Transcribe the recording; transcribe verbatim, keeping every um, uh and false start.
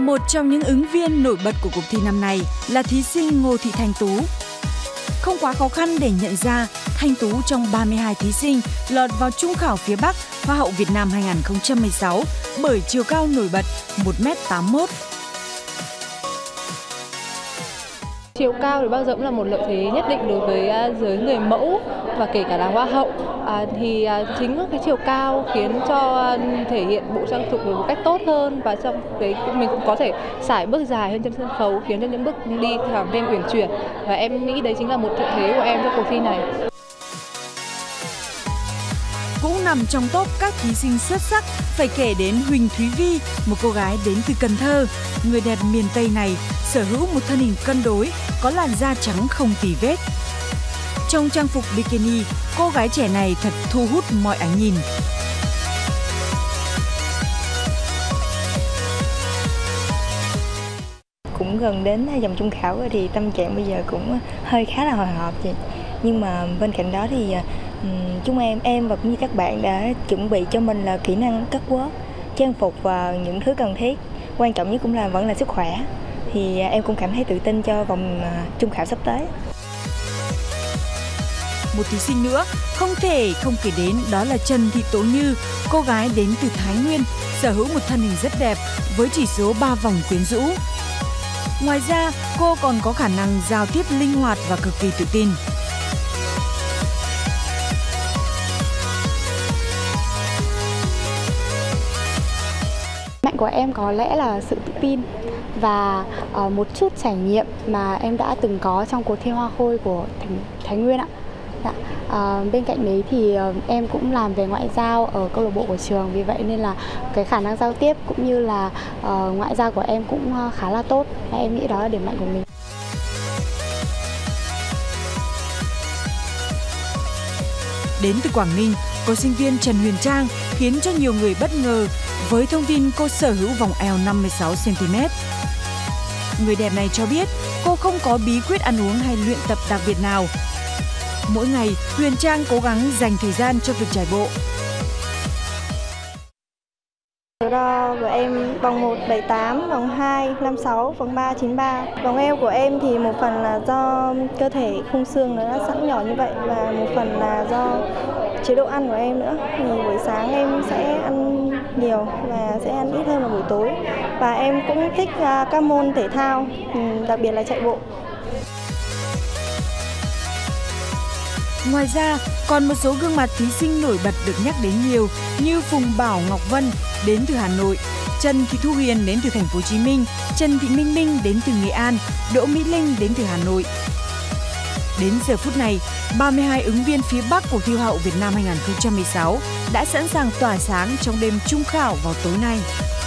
Một trong những ứng viên nổi bật của cuộc thi năm nay là thí sinh Ngô Thị Thanh Tú. Không quá khó khăn để nhận ra Thanh Tú trong ba mươi hai thí sinh lọt vào trung khảo phía Bắc Hoa hậu Việt Nam hai không một sáu bởi chiều cao nổi bật một mét tám mươi mốt. Chiều cao thì bao giờ cũng là một lợi thế nhất định đối với giới người mẫu và kể cả là hoa hậu. À, thì à, chính cái chiều cao khiến cho thể hiện bộ trang phục một cách tốt hơn, và trong đấy mình cũng có thể sải bước dài hơn trên sân khấu, khiến cho những bước đi càng thêm uyển chuyển, và em nghĩ đấy chính là một lợi thế của em trong cuộc thi này. Cũng nằm trong top các thí sinh xuất sắc phải kể đến Huỳnh Thúy Vi, một cô gái đến từ Cần Thơ. Người đẹp miền Tây này sở hữu một thân hình cân đối, có làn da trắng không tì vết. Trong trang phục bikini, cô gái trẻ này thật thu hút mọi ánh nhìn. Cũng gần đến vòng chung khảo rồi thì tâm trạng bây giờ cũng hơi khá là hồi hộp chị. Nhưng mà bên cạnh đó thì chúng em, em và cũng như các bạn đã chuẩn bị cho mình là kỹ năng cắt quớt, trang phục và những thứ cần thiết. Quan trọng nhất cũng là vẫn là sức khỏe. Thì em cũng cảm thấy tự tin cho vòng chung khảo sắp tới. Một thí sinh nữa không thể không kể đến đó là Trần Thị Tố Như, cô gái đến từ Thái Nguyên, sở hữu một thân hình rất đẹp với chỉ số ba vòng quyến rũ. Ngoài ra, cô còn có khả năng giao tiếp linh hoạt và cực kỳ tự tin. Mạnh của em có lẽ là sự tự tin và uh, một chút trải nghiệm mà em đã từng có trong cuộc thi Hoa Khôi của Thái Nguyên ạ. Dạ. Uh, bên cạnh đấy thì uh, em cũng làm về ngoại giao ở câu lạc bộ của trường, vì vậy nên là cái khả năng giao tiếp cũng như là uh, ngoại giao của em cũng uh, khá là tốt, và em nghĩ đó là điểm mạnh của mình. Đến từ Quảng Ninh, cô sinh viên Trần Huyền Trang khiến cho nhiều người bất ngờ với thông tin cô sở hữu vòng eo năm mươi sáu xăng ti mét. Người đẹp này cho biết cô không có bí quyết ăn uống hay luyện tập đặc biệt nào. Mỗi ngày, Huyền Trang cố gắng dành thời gian cho việc chạy bộ. Đo của em vòng một bảy tám, vòng hai năm sáu, vòng ba chín ba. Vòng eo của em thì một phần là do cơ thể khung xương nó đã sẵn nhỏ như vậy, và một phần là do chế độ ăn của em nữa. Thì buổi sáng em sẽ ăn nhiều và sẽ ăn ít hơn vào buổi tối. Và em cũng thích các môn thể thao, đặc biệt là chạy bộ. Ngoài ra, còn một số gương mặt thí sinh nổi bật được nhắc đến nhiều như Phùng Bảo Ngọc Vân đến từ Hà Nội, Trần Thị Thu Huyền đến từ Thành phố Hồ Chí Minh, Trần Thị Minh Minh đến từ Nghệ An, Đỗ Mỹ Linh đến từ Hà Nội. Đến giờ phút này, ba mươi hai ứng viên phía Bắc cuộc thi Hoa hậu Việt Nam hai không một sáu đã sẵn sàng tỏa sáng trong đêm chung khảo vào tối nay.